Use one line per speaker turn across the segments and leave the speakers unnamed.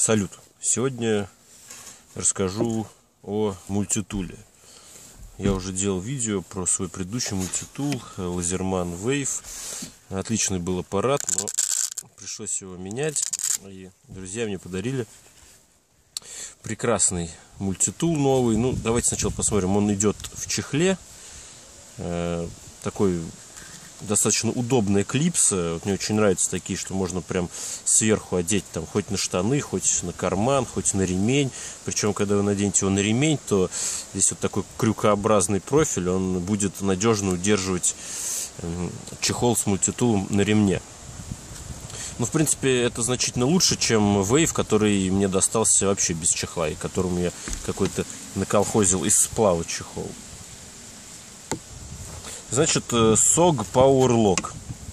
Салют! Сегодня расскажу о мультитуле. Я уже делал видео про свой предыдущий мультитул Laserman Wave. Отличный был аппарат, но пришлось его менять. И друзья мне подарили прекрасный мультитул новый. Ну, давайте сначала посмотрим. Он идет в чехле. Такой достаточно удобная клипса. Вот мне очень нравятся такие, что можно прям сверху одеть там хоть на штаны, хоть на карман, хоть на ремень. Причем, когда вы наденете его на ремень, то здесь вот такой крюкообразный профиль, он будет надежно удерживать чехол с мультитулом на ремне. Ну, в принципе, это значительно лучше, чем Wave, который мне достался вообще без чехла, и которому я какой-то наколхозил из сплава чехол. Значит, SOG Power Lock.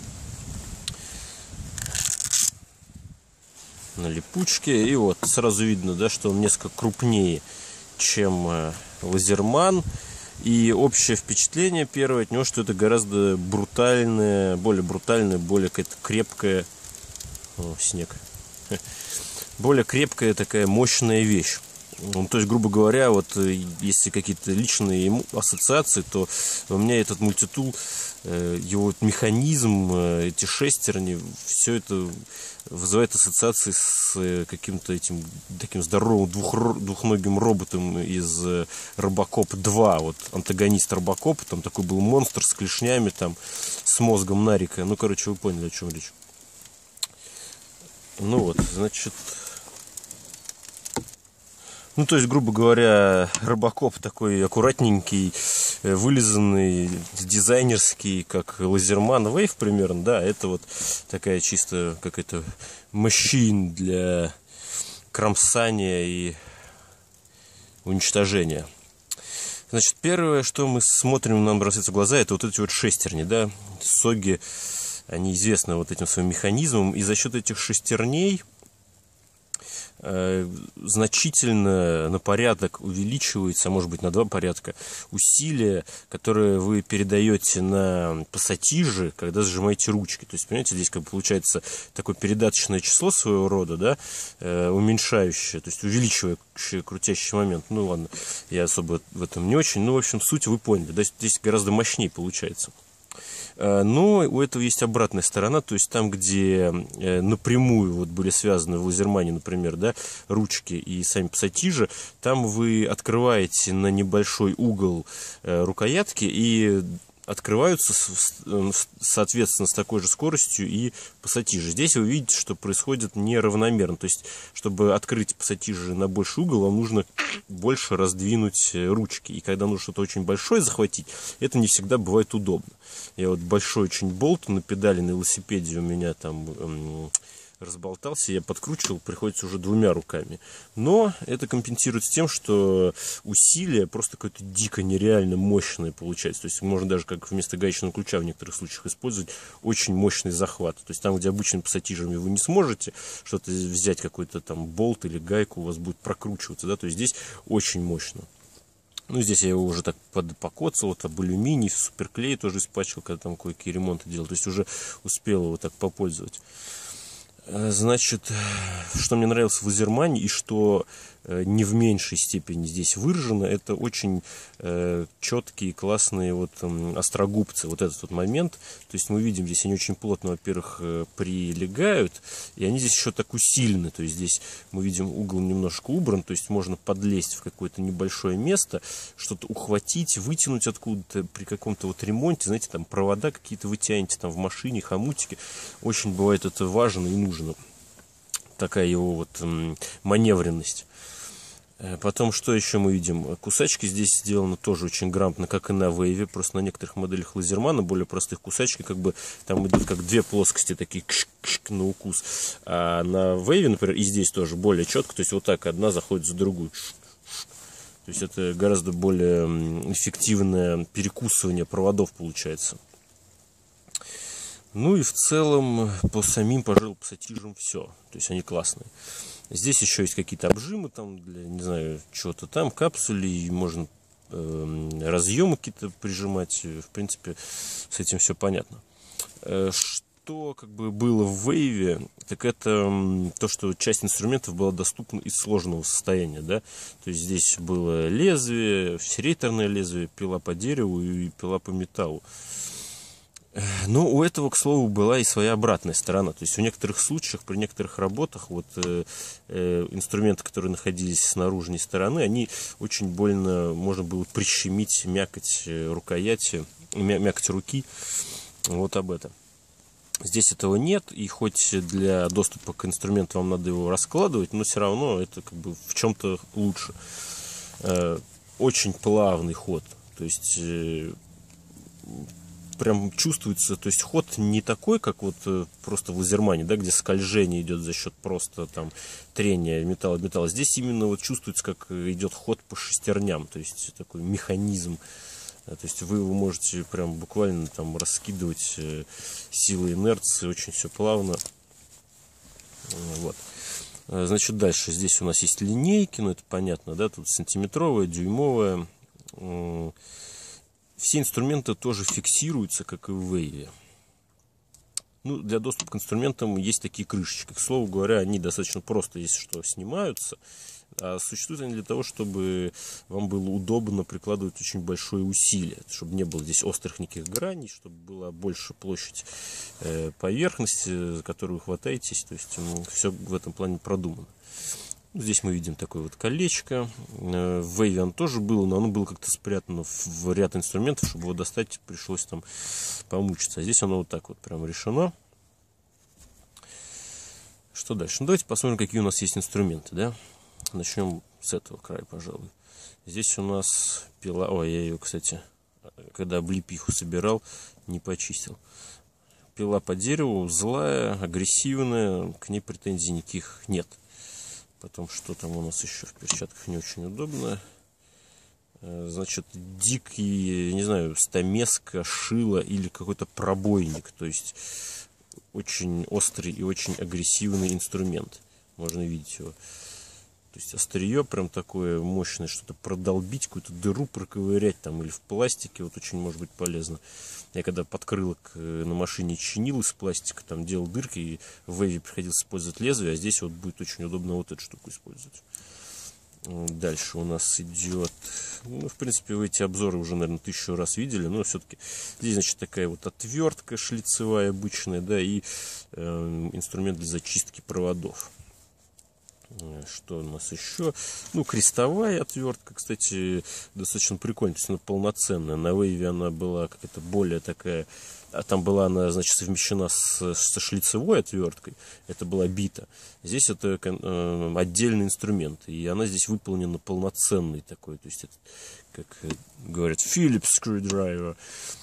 На липучке. И вот сразу видно, да, что он несколько крупнее, чем Laserman. И общее впечатление первое от него, что это гораздо брутальная, более какая-то крепкая. О, снег. Более крепкая такая мощная вещь. Ну, то есть, грубо говоря, вот если какие-то личные ассоциации, то у меня этот мультитул, его механизм, эти шестерни, все это вызывает ассоциации с каким-то этим таким здоровым двухногим роботом из Робокоп 2. Вот антагонист Робокопа, там такой был монстр с клешнями, там, с мозгом Нарика. Ну, короче, вы поняли, о чем речь. Ну вот, значит... Ну, то есть, грубо говоря, Робокоп такой аккуратненький, вылизанный, дизайнерский, как Laserman Wave примерно, да, это вот такая чисто какая-то мachine для кромсания и уничтожения. Значит, первое, что мы смотрим, нам бросается в глаза, это вот эти вот шестерни, да, соги, они известны вот этим своим механизмом, и за счет этих шестерней значительно на порядок увеличивается, а может быть на 2 порядка, усилия, которые вы передаете на пассатижи, когда сжимаете ручки. То есть, понимаете, здесь как бы получается такое передаточное число своего рода, да, уменьшающее, то есть увеличивающее крутящий момент. Ну ладно, я особо в этом не очень, но в общем суть вы поняли, да, здесь гораздо мощнее получается. Но у этого есть обратная сторона, то есть там, где напрямую вот были связаны в Laserman, например, да, ручки и сами пассатижи, там вы открываете на небольшой угол рукоятки и открываются, соответственно, с такой же скоростью и пассатижи. Здесь вы видите, что происходит неравномерно. То есть, чтобы открыть пассатижи на больший угол, вам нужно больше раздвинуть ручки. И когда нужно что-то очень большое захватить, это не всегда бывает удобно. Я вот большой очень болт на педали на велосипеде у меня там разболтался, я подкручивал, приходится уже 2 руками. Но это компенсируется тем, что усилие просто какое-то дико нереально мощное получается. То есть можно даже как вместо гаечного ключа в некоторых случаях использовать очень мощный захват. То есть там, где обычными пассатижами вы не сможете что-то взять, какой-то там болт или гайку, у вас будет прокручиваться, да, то есть здесь очень мощно. Ну, здесь я его уже так покоцал, вот об алюминий, суперклей тоже испачкал, когда там кое-какие ремонты делал. То есть уже успел его так попользовать. Значит, что мне нравилось в Laserman и что не в меньшей степени здесь выражено, это очень четкие, классные вот острогубцы. Вот этот вот момент, то есть мы видим, здесь они очень плотно, во-первых, прилегают, и они здесь еще так усилены. То есть здесь мы видим, угол немножко убран, то есть можно подлезть в какое-то небольшое место, что-то ухватить, вытянуть откуда-то при каком-то вот ремонте, знаете, там провода какие-то вы тянете там в машине, хомутики. Очень бывает это важно и нужно. Такая его вот маневренность. Потом, что еще мы видим? Кусачки здесь сделаны тоже очень грамотно, как и на Wave. Просто на некоторых моделях Laserman, более простых, кусачки как бы там идут как 2 плоскости такие на укус. А на Wave, например, и здесь тоже более четко. То есть вот так одна заходит за другую. То есть это гораздо более эффективное перекусывание проводов получается. Ну и в целом по самим, пожалуй, пассатижам все. То есть они классные. Здесь еще есть какие-то обжимы, там, для, не знаю, чего-то там, капсули, можно разъемы какие-то прижимать. В принципе, с этим все понятно. Что как бы было в Wave, так это то, что часть инструментов была доступна из сложного состояния, да, то есть здесь было лезвие, серейторное лезвие, пила по дереву и пила по металлу. Но у этого, к слову, была и своя обратная сторона. То есть в некоторых случаях, при некоторых работах, вот инструменты, которые находились с наружной стороны, они очень больно, можно было прищемить мякоть рукояти, мякоть руки. Вот об этом. Здесь этого нет, и хоть для доступа к инструменту вам надо его раскладывать, но все равно это как бы в чем-то лучше. Очень плавный ход. То есть прям чувствуется, то есть ход не такой, как вот просто в лазермане, да, где скольжение идет за счет просто там трения металла от металла. Здесь именно вот чувствуется, как идет ход по шестерням, то есть такой механизм. То есть вы его можете прям буквально там раскидывать силой инерции, очень все плавно. Вот. Значит, дальше здесь у нас есть линейки, ну это понятно, да, тут сантиметровая, дюймовая. Все инструменты тоже фиксируются, как и в Wave. Ну, для доступа к инструментам есть такие крышечки. К слову говоря, они достаточно просто, если что, снимаются. А существуют они для того, чтобы вам было удобно прикладывать очень большое усилие. Чтобы не было здесь острых никаких граней, чтобы была больше площадь поверхности, за которую вы хватаетесь. То есть все в этом плане продумано. Здесь мы видим такое вот колечко. В Wave оно тоже было, но оно было как-то спрятано в ряд инструментов, чтобы его достать, пришлось там помучиться. А здесь оно вот так вот прям решено. Что дальше? Ну, давайте посмотрим, какие у нас есть инструменты, да? Начнем с этого края, пожалуй. Здесь у нас пила. Ой, я ее, кстати, когда облепиху собирал, не почистил. Пила по дереву, злая, агрессивная, к ней претензий никаких нет. Потом, что там у нас еще в перчатках не очень удобно. Значит, дикий, не знаю, стамеска, шило или какой-то пробойник. То есть очень острый и очень агрессивный инструмент. Можно видеть его. То есть острие прям такое мощное, что-то продолбить, какую-то дыру проковырять там или в пластике, вот очень может быть полезно. Я когда подкрылок на машине чинил из пластика, там делал дырки, и в Wave приходилось использовать лезвие, а здесь вот будет очень удобно вот эту штуку использовать. Дальше у нас идет, ну, в принципе, вы эти обзоры уже, наверное, 1000 раз видели, но все-таки здесь, значит, такая вот отвертка шлицевая обычная, да, и инструмент для зачистки проводов. Что у нас еще? Ну, крестовая отвертка, кстати, достаточно прикольная, то есть она полноценная. На Wave она была какая-то более такая, а там была она, значит, совмещена со шлицевой отверткой, это была бита. Здесь это отдельный инструмент, и она здесь выполнена полноценной такой, то есть это, как говорят, Phillips screwdriver,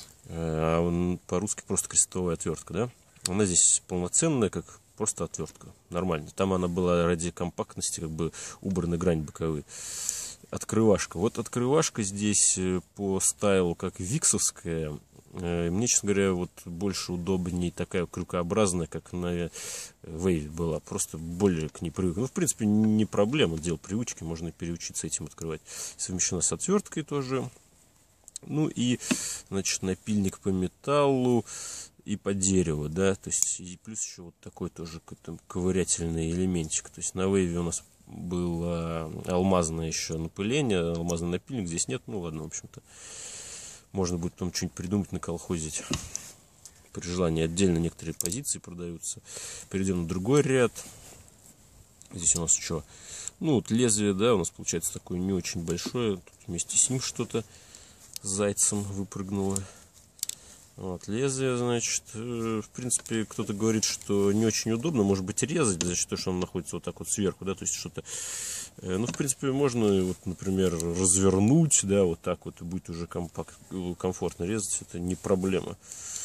а по-русски просто крестовая отвертка, да? Она здесь полноценная, как просто отвертка, нормально. Там она была ради компактности, как бы убраны грани боковые. Открывашка. Вот открывашка здесь по стайлу, как виксовская. Мне, честно говоря, вот больше удобнее такая крюкообразная, как на Wave была. Просто более к ней привык. Ну, в принципе, не проблема. Дело привычки, можно переучиться этим открывать. Совмещена с отверткой тоже. Ну и, значит, напильник по металлу и по дереву, да, то есть и плюс еще вот такой тоже какой-то ковырятельный элементик. То есть на Wave у нас было алмазное еще напыление, алмазный напильник, здесь нет, ну ладно, в общем-то, можно будет потом что-нибудь придумать, наколхозить. При желании отдельно некоторые позиции продаются. Перейдем на другой ряд. Здесь у нас что? Ну вот лезвие, да, у нас получается такое не очень большое, тут вместе с ним что-то зайцем выпрыгнуло. Вот, лезвие, значит, в принципе, кто-то говорит, что не очень удобно, может быть, резать, за счет того, что он находится вот так вот сверху, да, то есть что-то, ну, в принципе, можно, вот, например, развернуть, да, вот так вот, и будет уже комфортно резать, это не проблема.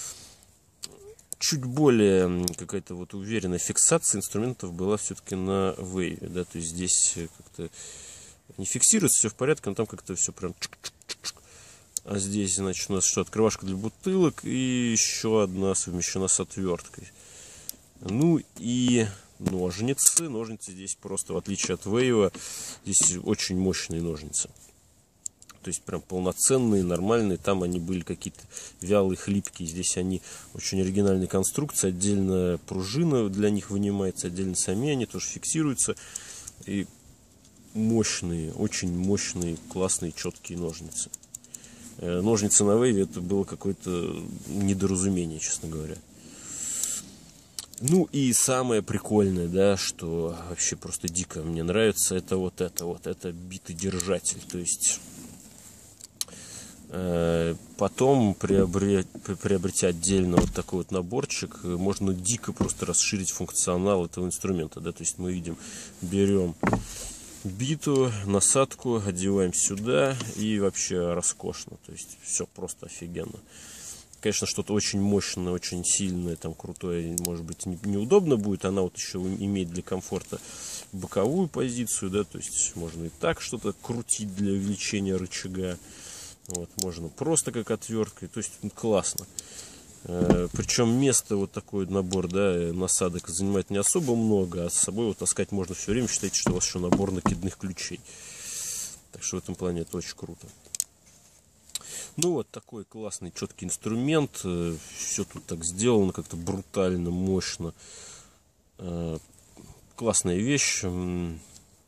Чуть более какая-то вот уверенная фиксация инструментов была все-таки на Wave, да, то есть здесь как-то не фиксируется, все в порядке, но там как-то все прям А здесь, значит, у нас что, открывашка для бутылок и еще одна совмещена с отверткой. Ну и ножницы. Ножницы здесь просто, в отличие от Wave, здесь очень мощные ножницы. То то есть прям полноценные, нормальные. Там они были какие-то вялые, хлипкие. Здесь они очень оригинальные конструкции. Отдельно пружина для них вынимается, отдельно сами они тоже фиксируются. И мощные, очень мощные, классные, четкие ножницы. Ножницы на Вейве — это было какое-то недоразумение, честно говоря. Ну и самое прикольное, да, что вообще просто дико мне нравится, это битый держатель. То есть потом, приобретя отдельно вот такой вот наборчик, можно дико просто расширить функционал этого инструмента, да. То есть мы видим, берем биту, насадку, одеваем сюда, и вообще роскошно. То есть все просто офигенно. Конечно, что-то очень мощное, очень сильное, там крутое, может быть, неудобно будет. Она вот еще имеет для комфорта боковую позицию, да, то есть можно и так что-то крутить для увеличения рычага. Вот, можно просто как отверткой, то есть классно. Причем место, вот такой набор, да, насадок занимает не особо много, а с собой вот таскать можно все время. Считайте, что у вас еще набор накидных ключей. Так что в этом плане это очень круто. Ну вот такой классный, четкий инструмент. Все тут так сделано, как-то брутально, мощно. Классная вещь. Ну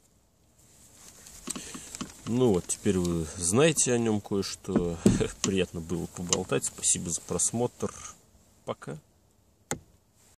вот, теперь вы знаете о нем кое-что. Приятно было поболтать. Спасибо за просмотр. Пока.